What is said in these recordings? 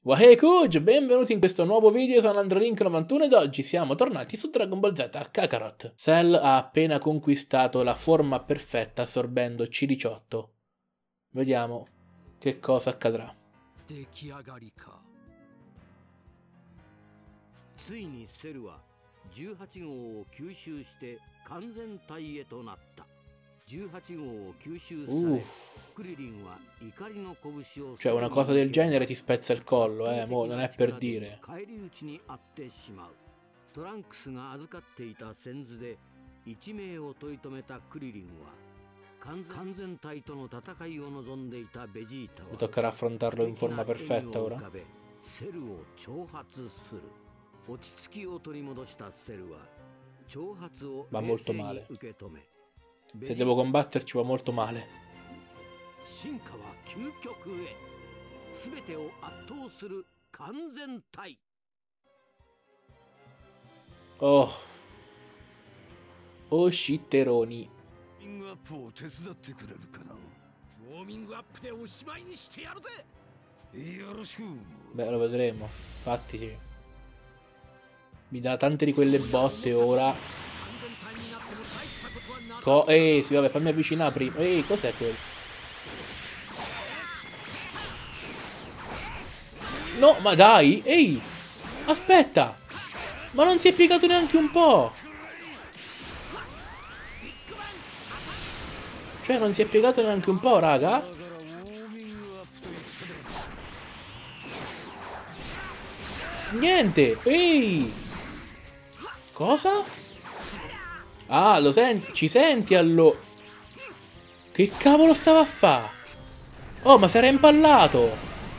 Wahey Kuj, benvenuti in questo nuovo video, sono AndroLink91 ed oggi siamo tornati su Dragon Ball Z Kakarot. Cell ha appena conquistato la forma perfetta assorbendo C18. Vediamo che cosa accadrà. ついにセルは18号を吸収して完全体へとなった。18号を吸収され、クリリンは怒りの拳を Cioè una cosa del genere ti spezza il collo, mo non è per dire. 返り討ちにあってしまう。トランクスが預かっていた先図で一命を取り留めたクリリンは完全体との戦いを望んでいたベジータは Mi toccherà affrontarlo in forma perfetta ora. セルを挑発する。落ち着きを取り戻したセルは挑発を冷静に受け止め Se devo combatterci va molto male. 進化は究極へ。すべてを圧倒する完全体。 Oh. Oh shitteroni. ウォーミングアップを手伝ってくれるかな。ウォーミングアップでおしまいにしてやるぜ。よろしく。 Beh, lo vedremo. Infatti sì. Mi dà tante di quelle botte ora. Sì, vabbè, fammi avvicinare prima. Cos'è quello? No, ma dai! Ehi! Aspetta! Ma non si è piegato neanche un po'! Cioè, non si è piegato neanche un po', raga? Niente! Ehi! Cosa? Ah, lo senti? Ci senti allo... Che cavolo stava a fa'? Oh, ma si era impallato!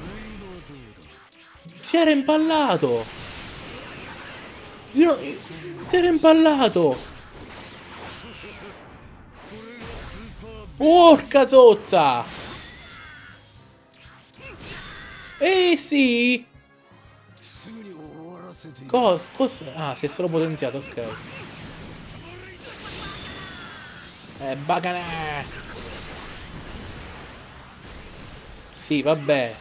Si era impallato! Si era impallato! Porca zozza! Sì! Cosa? Ah, si è solo potenziato, ok. Bacanè! Sì, vabbè.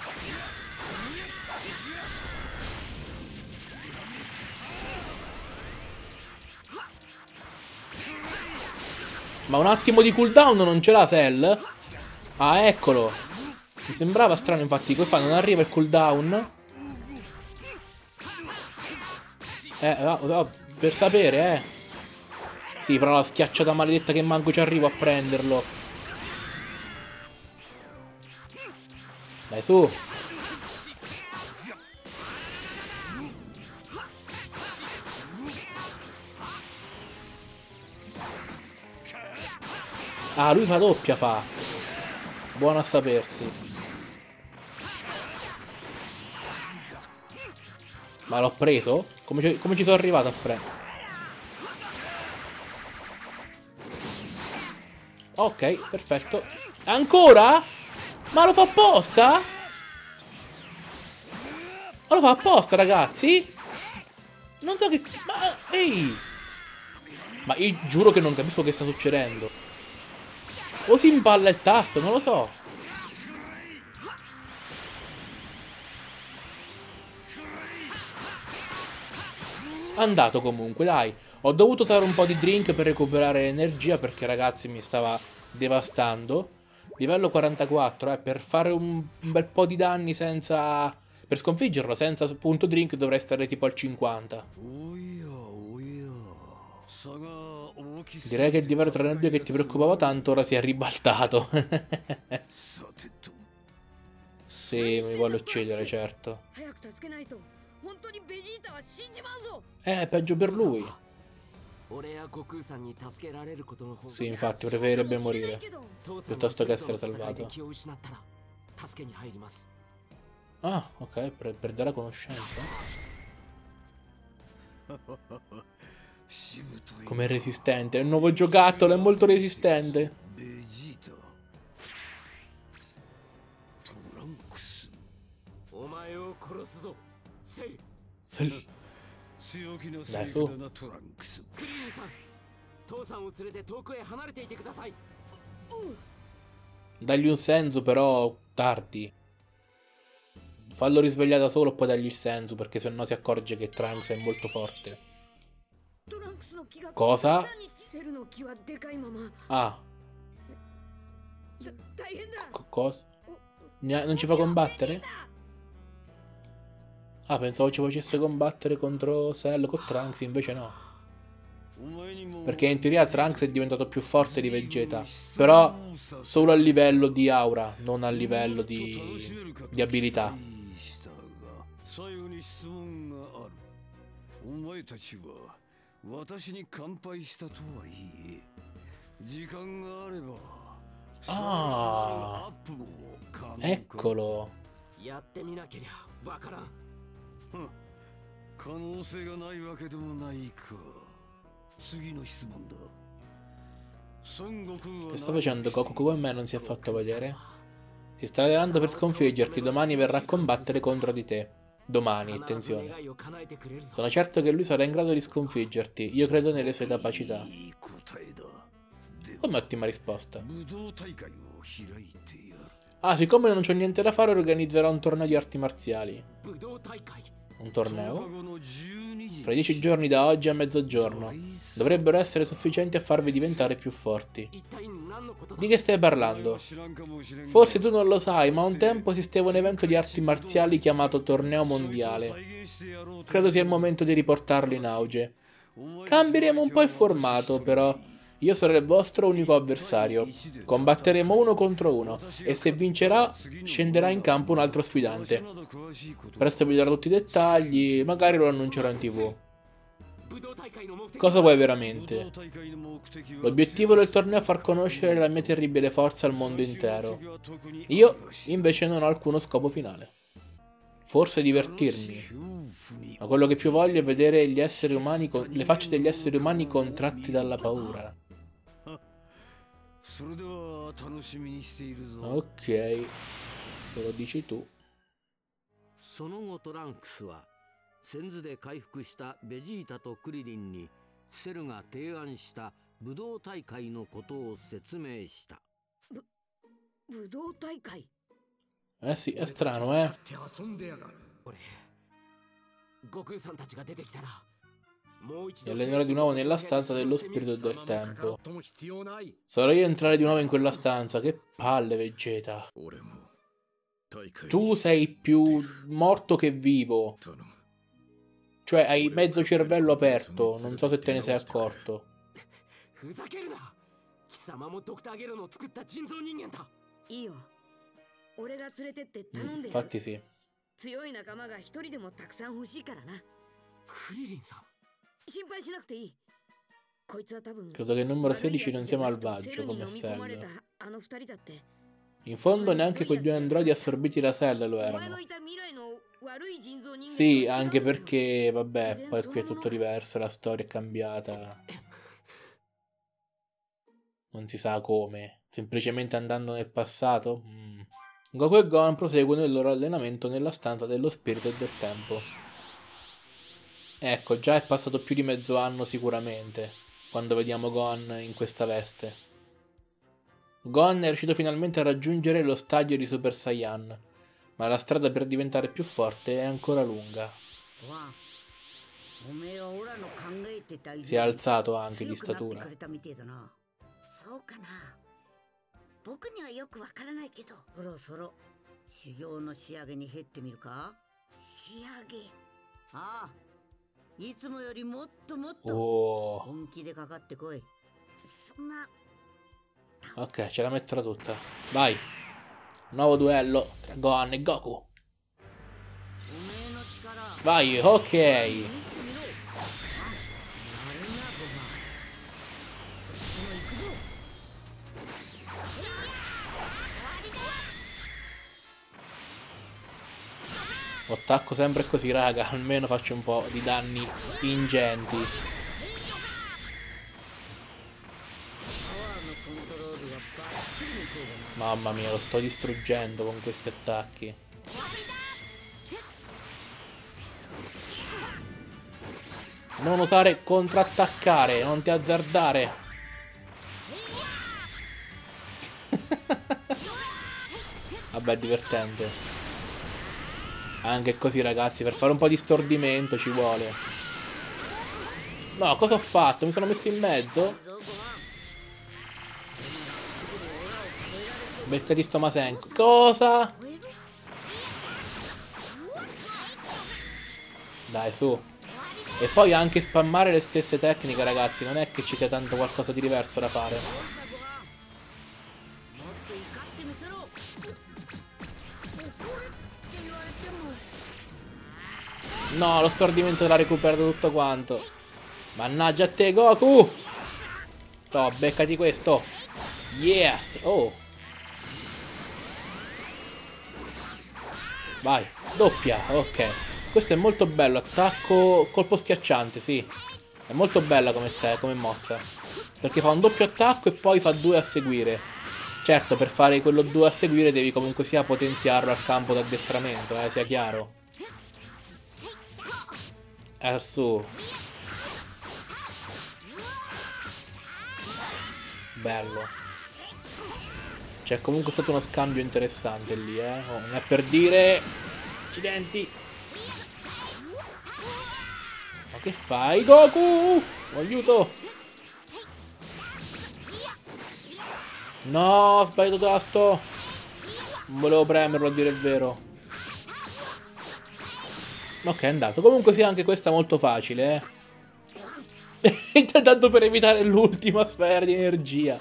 Ma un attimo di cooldown non ce l'ha Cell? Ah, eccolo. Mi sembrava strano, infatti, come fa? Non arriva il cooldown? Per sapere, Sì, però la schiacciata maledetta che manco ci arrivo a prenderlo. Dai, su. Ah, lui fa doppia, fa. Buono a sapersi. Ma l'ho preso? Come ci sono arrivato a prendere? Ok, perfetto. Ancora? Ma lo fa apposta? Ma lo fa apposta, ragazzi? Non so che... Ma... Ehi! Ma io giuro che non capisco che sta succedendo. O si impalla il tasto, non lo so. Andato comunque, dai. Ho dovuto usare un po' di drink per recuperare energia perché, ragazzi, mi stava devastando. Livello 44, per fare un bel po' di danni senza... Per sconfiggerlo senza punto drink dovrei stare tipo al 50. Direi che il livello tra noi due che ti preoccupava tanto ora si è ribaltato. Sì, mi vuole uccidere, certo. Peggio per lui. Sì, infatti, preferirebbe morire piuttosto che essere salvato. Ah, ok, perde la conoscenza. Com'è resistente, è un nuovo giocattolo, è molto resistente. Dai, su. Dagli un senso, però tardi. Fallo risvegliare da solo, poi dagli il senso, perché sennò si accorge che Trunks è molto forte. Cosa? Ah. Cosa? Non ci fa combattere? Ah, pensavo ci facesse combattere contro Cell con Trunks, invece no. Perché in teoria Trunks è diventato più forte di Vegeta. Però solo a livello di aura, non a livello di abilità. Ah, eccolo. 可能性がないわけでもないか。次の質問だ。 Che sta facendo Goku? Come me non si è fatto vedere? Si sta allenando per sconfiggerti. Domani verrà a combattere contro di te. Domani, attenzione. Sono certo che lui sarà in grado di sconfiggerti. Io credo nelle sue capacità. Un'ottima risposta. Ah, siccome non c'ho niente da fare, organizzerò un torneo di arti marziali. Un torneo? Fra 10 giorni da oggi a mezzogiorno. Dovrebbero essere sufficienti a farvi diventare più forti. Di che stai parlando? Forse tu non lo sai, ma un tempo esisteva un evento di arti marziali chiamato Torneo Mondiale. Credo sia il momento di riportarlo in auge. Cambieremo un po' il formato, però. Io sarò il vostro unico avversario. Combatteremo 1 contro 1 e se vincerà scenderà in campo un altro sfidante. Presto vi darò tutti i dettagli, magari lo annuncerò in TV. Cosa vuoi veramente? L'obiettivo del torneo è far conoscere la mia terribile forza al mondo intero. Io invece non ho alcuno scopo finale. Forse divertirmi. Ma quello che più voglio è vedere gli esseri umani le facce degli esseri umani contratti dalla paura. Ok, se lo dici tu. その後トランクスは先頭で回復したベジータとクリリンにセルが提案した武道大会のことを説明した。武道大会? Eh sì, è strano, eh. 俺、悟空さんたちが出てきたら。 Mi allenerò di nuovo nella stanza dello spirito del tempo. Sarò io a entrare di nuovo in quella stanza. Che palle, Vegeta. Tu sei più morto che vivo. Cioè, hai mezzo cervello aperto. Non so se te ne sei accorto. Infatti sì. Credo che il numero 16 non sia malvagio come Cell. In fondo neanche quei 2 androidi assorbiti da Cell lo erano. Sì, anche perché, vabbè, poi qui è tutto diverso, la storia è cambiata. Non si sa come. Semplicemente andando nel passato? Goku e Gohan proseguono il loro allenamento nella stanza dello spirito e del tempo. Ecco, già è passato più di mezzo anno sicuramente, quando vediamo Gohan in questa veste. Gohan è riuscito finalmente a raggiungere lo stadio di Super Saiyan, ma la strada per diventare più forte è ancora lunga. Si è alzato anche di statura. Oh. Ok, ce la metterò tutta. Vai. Nuovo duello tra Gohan e Goku. Vai, ok. Attacco sempre così, raga. Almeno faccio un po' di danni ingenti. Mamma mia, lo sto distruggendo con questi attacchi. Non osare contrattaccare, non ti azzardare. Vabbè, è divertente. Anche così, ragazzi, per fare un po' di stordimento ci vuole. No, cosa ho fatto? Mi sono messo in mezzo? Beccati sto Masenko. Cosa? Dai, su. E poi anche spammare le stesse tecniche, ragazzi. Non è che ci sia tanto qualcosa di diverso da fare. No, lo stordimento l'ha recuperato tutto quanto. Mannaggia a te, Goku! No, beccati questo. Yes! Oh! Vai, doppia, ok. Questo è molto bello, attacco colpo schiacciante, sì. È molto bella come mossa. Perché fa un doppio attacco e poi fa due a seguire. Certo, per fare quello due a seguire devi comunque sia potenziarlo al campo d'addestramento, sia chiaro. Su. Bello. C'è comunque stato uno scambio interessante lì, Oh, non è per dire... Accidenti. Ma che fai, Goku? Aiuto. No, ho sbagliato tasto. Non volevo premerlo, a dire il vero. Ok, è andato. Comunque sia anche questa molto facile, Intanto per evitare l'ultima sfera di energia.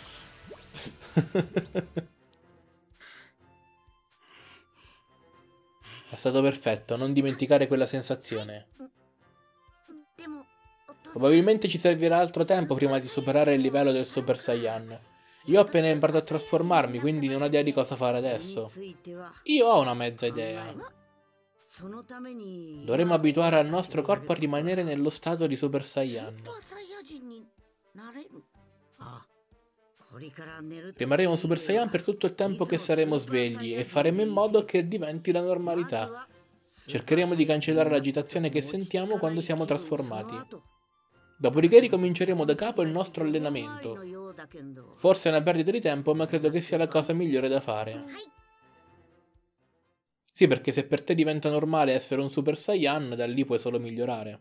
È stato perfetto, non dimenticare quella sensazione. Probabilmente ci servirà altro tempo prima di superare il livello del Super Saiyan. Io ho appena imparato a trasformarmi, quindi non ho idea di cosa fare adesso. Io ho una mezza idea. Dovremmo abituare al nostro corpo a rimanere nello stato di Super Saiyan. Rimarremo Super Saiyan per tutto il tempo che saremo svegli e faremo in modo che diventi la normalità. Cercheremo di cancellare l'agitazione che sentiamo quando siamo trasformati. Dopodiché ricominceremo da capo il nostro allenamento. Forse è una perdita di tempo, ma credo che sia la cosa migliore da fare. Sì, perché se per te diventa normale essere un Super Saiyan, da lì puoi solo migliorare.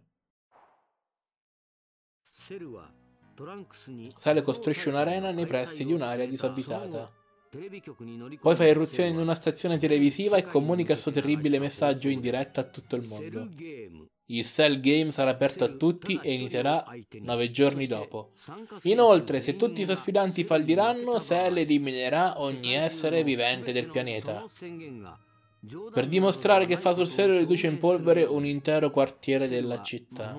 Sale costruisce un'arena nei pressi di un'area disabitata. Poi fa irruzione in una stazione televisiva e comunica il suo terribile messaggio in diretta a tutto il mondo. Il Cell Game sarà aperto a tutti e inizierà 9 giorni dopo. Inoltre, se tutti i suoi aspiranti falliranno, Cell eliminerà ogni essere vivente del pianeta. Per dimostrare che fa sul serio riduce in polvere un intero quartiere della città.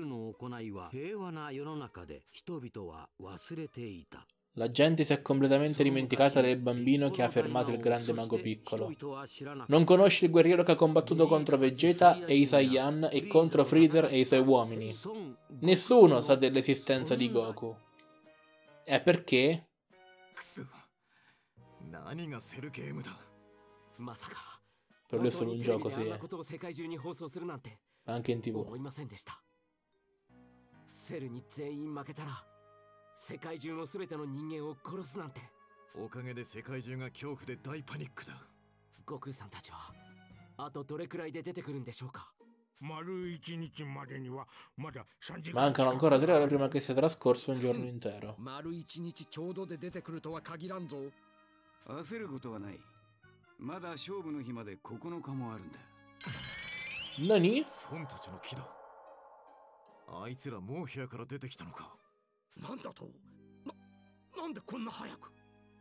La gente si è completamente dimenticata del bambino che ha fermato il grande mago piccolo. Non conosce il guerriero che ha combattuto contro Vegeta e i Saiyan e contro Freezer e i suoi uomini. Nessuno sa dell'esistenza di Goku. E perché? Per lui è solo un gioco, sì. Anche in TV. 世界中のすべての人間を殺すなんて。おかげで世界中が恐怖で大パニックだ。悟空さんたちはあとどれくらいで出てくるんでしょうか。 Mancano ancora 3 ore prima che sia trascorso un giorno intero. 丸一日ちょうどで出てくるとは限らんぞ。焦ることはない。まだ勝負の日まで9日もあるんだ。 何？ 孫たちの木だ。あいつらもう部屋から出てきたのか。 なんだと？なんでこんな早く？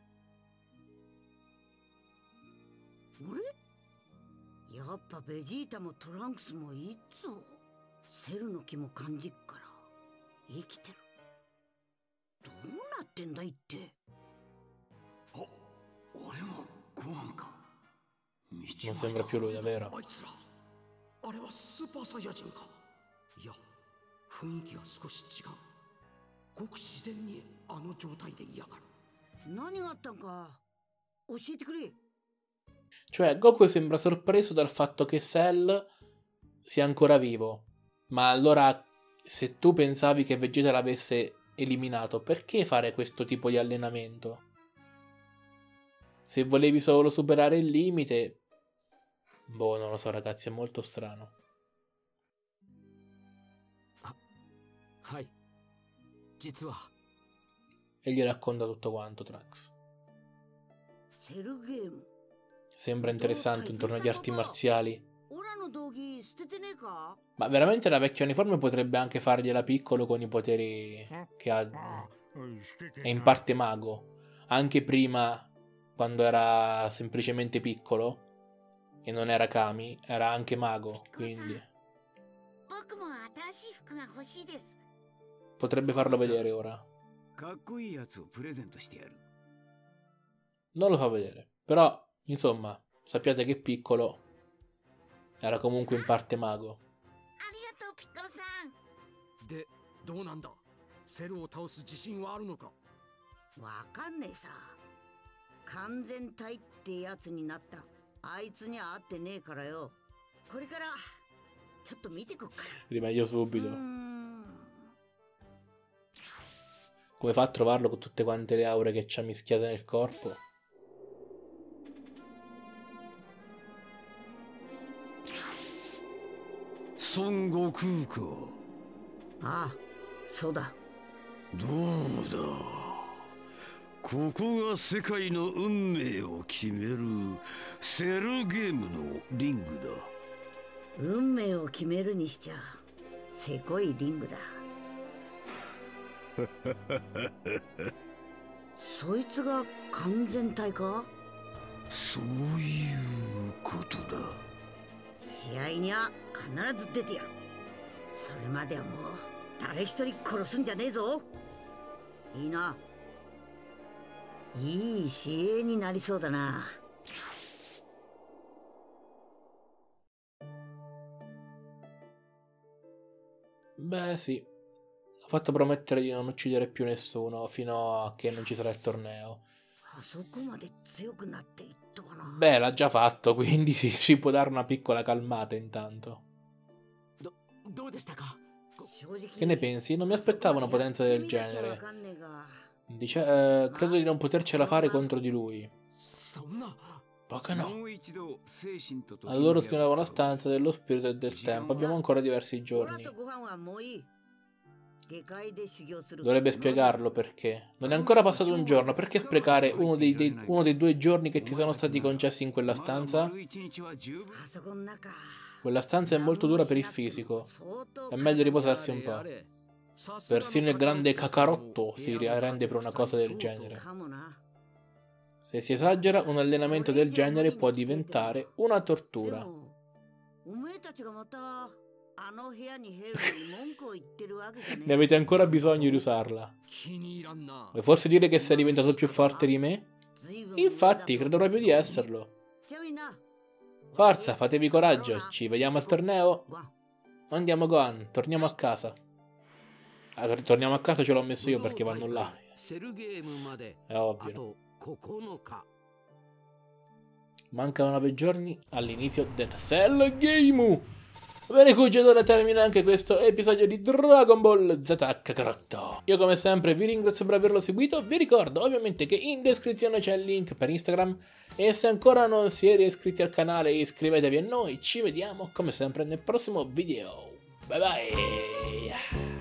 俺？やっぱベジータもトランクスもいつぞ。セルの気も感じっから生きてる。どうなってんだいって。 あ、俺もご飯か。 Non sembra più lui, davvero. あいつら、あれはスーパーサイヤ人か。いや、雰囲気が少し違う。 ごく自然にあの状態で嫌がる。 何があったんか教えてくれ。 Cioè, Goku sembra sorpreso dal fatto che Cell sia ancora vivo. Ma allora, se tu pensavi che Vegeta l'avesse eliminato, perché fare questo tipo di allenamento? Se volevi solo superare il limite, Boh, non lo so ragazzi, è molto strano. はい。実は E gli racconta tutto quanto, Trunks. セルゲーム Sembra interessante intorno agli arti marziali. オラの道着捨ててねえか Ma veramente la vecchia uniforme potrebbe anche fargliela piccolo con i poteri che ha. È in parte mago. Anche prima, quando era semplicemente piccolo e non era Kami, era anche mago, quindi 僕も新しい服が欲しいです potrebbe farlo vedere ora. かっこいいやつをプレゼントしてやる。 Non lo fa vedere. Però, insomma, sappiate che piccolo era comunque in parte mago. ありがとうピッコロさんでどうなんだ、セルを倒す自信はあるのか。 わかんねえさ完全体ってやつになったあいつには会ってねえからよこれからちょっと見てこっから Rimedio subito. Come fa a trovarlo con tutte quante le aure che c'ha mischiate nel corpo? Son Gokuか。 ああそうだどうだ。ここが世界の運命を決めるセルゲームのリングだ。 運命を決めるにしちゃせこいリングだそいつが完全体かそういうことだ。 試合には必ず出てやるそれまではもう誰一人殺すんじゃねえぞいいないい試合になりそうだな Beh, sì. Ha fatto promettere di non uccidere più nessuno fino a che non ci sarà il torneo. あそこまで強くなっていったかな Beh, l'ha già fatto, quindi sì, ci può dare una piccola calmata intanto. どうでしたか Che ne pensi? Non mi aspettavo una potenza del genere. Credo di non potercela fare contro di lui. そんな Poca no. もう一度精神と Allora scrivono la stanza dello spirito e del tempo. Abbiamo ancora diversi giorni. Dovrebbe spiegarlo perché. Non è ancora passato un giorno. Perché sprecare uno dei 2 giorni che ti sono stati concessi in quella stanza? Quella stanza è molto dura per il fisico. È meglio riposarsi un po'. Persino il grande Kakaroto si arrende per una cosa del genere. Se si esagera, un allenamento del genere può diventare una tortura. Ne avete ancora bisogno di usarla? Vuoi forse dire che sei diventato più forte di me? Infatti, credo proprio di esserlo. Forza, fatevi coraggio, ci vediamo al torneo? Andiamo Gohan, torniamo a casa. Torniamo a casa, ce l'ho messo io perché vanno là. È ovvio. Mancano 9 giorni all'inizio del Cell Game. Bene Kuji, allora termina anche questo episodio di Dragon Ball Z Kakaroto. Io come sempre vi ringrazio per averlo seguito. Vi ricordo ovviamente che in descrizione c'è il link per Instagram. E se ancora non siete iscritti al canale iscrivetevi a noi. Ci vediamo come sempre nel prossimo video. Bye bye.